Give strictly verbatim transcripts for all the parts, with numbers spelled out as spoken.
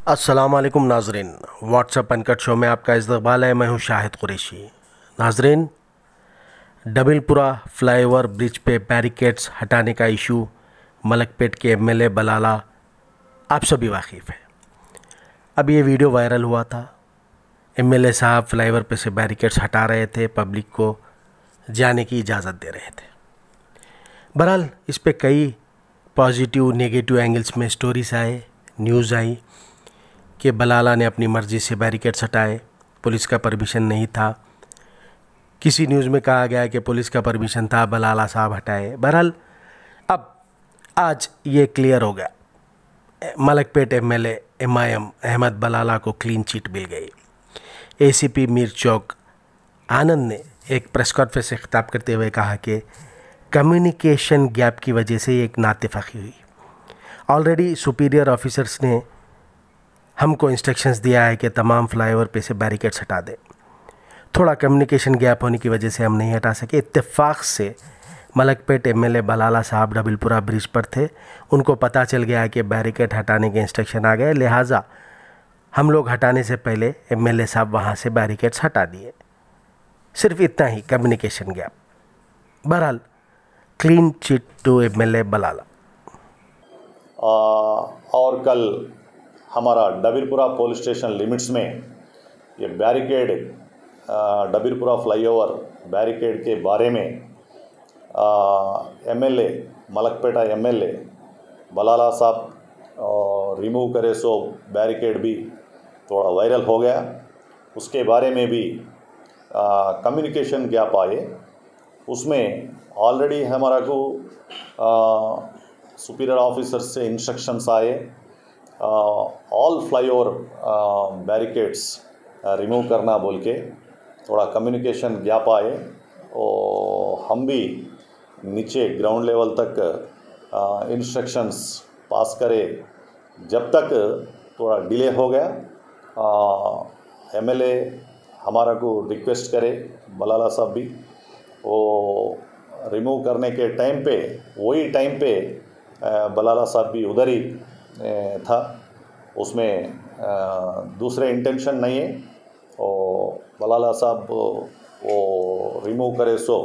अस्सलाम वालेकुम नाजरीन, व्हाट्सएप अनकट शो में आपका इस्तकबाल है। मैं हूं शाहिद कुरैशी। नाजरीन, डबिलपुरा फ्लाईओवर ब्रिज पे बैरिकेड्स हटाने का इशू मलकपेट के एमएलए बलाला आप सभी वाकिफ़ हैं। अब ये वीडियो वायरल हुआ था। एमएलए साहब फ्लाईओवर पे से बैरिकेड्स हटा रहे थे, पब्लिक को जाने की इजाज़त दे रहे थे। बहरहाल इस पे कई पॉजिटिव नेगेटिव एंगल्स में स्टोरीज आए, न्यूज़ आई कि बलाला ने अपनी मर्ज़ी से बैरिकेड्स हटाए, पुलिस का परमिशन नहीं था। किसी न्यूज़ में कहा गया कि पुलिस का परमिशन था, बलाला साहब हटाए। बहरहाल अब आज ये क्लियर हो गया, मलकपेट एमएलए एमआईएम अहमद बलाला को क्लीन चिट मिल गई। एसीपी मीर चौक आनंद ने एक प्रेस कॉन्फ्रेंस से खिताब करते हुए कहा कि कम्युनिकेशन गैप की वजह से एक नातेफाकी हुई। ऑलरेडी सुपीरियर ऑफिसर्स ने हमको इंस्ट्रक्शंस दिया है कि तमाम फ्लाईओवर पे से बैरिकेड्स हटा दें। थोड़ा कम्युनिकेशन गैप होने की वजह से हम नहीं हटा सके। इत्तेफाक से मलकपेट एमएलए बलाला साहब डबिलपुरा ब्रिज पर थे, उनको पता चल गया कि बैरिकेड हटाने के इंस्ट्रक्शन आ गए, लिहाजा हम लोग हटाने से पहले एमएलए साहब वहाँ से बैरिकेड्स हटा दिए। सिर्फ इतना ही कम्युनिकेशन गैप। बहरहाल clean chit to MLA Balala. आ, और कल हमारा डबिलपुरा पुलिस स्टेशन लिमिट्स में ये बैरिकेड डबिलपुरा फ्लाईओवर बैरिकेड के बारे में एमएलए मलकपेटा एमएलए बलाला साहब रिमूव करे सो बैरिकेड भी थोड़ा वायरल हो गया। उसके बारे में भी कम्युनिकेशन गैप आए। उसमें ऑलरेडी हमारा को सुपीरियर ऑफिसर से इंस्ट्रक्शंस आए, ऑल फ्लाईओवर बैरिकेड्स रिमूव करना बोल के। थोड़ा कम्युनिकेशन गैप आए और हम भी नीचे ग्राउंड लेवल तक इंस्ट्रक्शंस पास करे। जब तक थोड़ा डिले हो गया, एमएलए हमारा को रिक्वेस्ट करे, बलाला साहब भी वो रिमूव करने के टाइम पे, वही टाइम पे बलाला साहब भी उधर ही था। उसमें दूसरे इंटेंशन नहीं है। और बलाला साहब वो रिमूव करे सो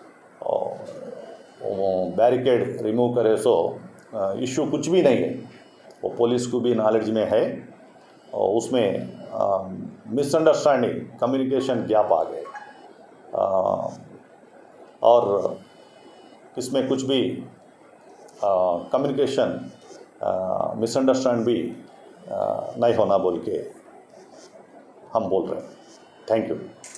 बैरिकेड रिमूव करे सो इशू कुछ भी नहीं है। वो पुलिस को भी नॉलेज में है और उसमें मिसअंडरस्टैंडिंग कम्युनिकेशन गैप आ गए और इसमें कुछ भी कम्युनिकेशन मिसअंडरस्टैंड भी आ, नहीं होना बोल के हम बोल रहे हैं। Thank you.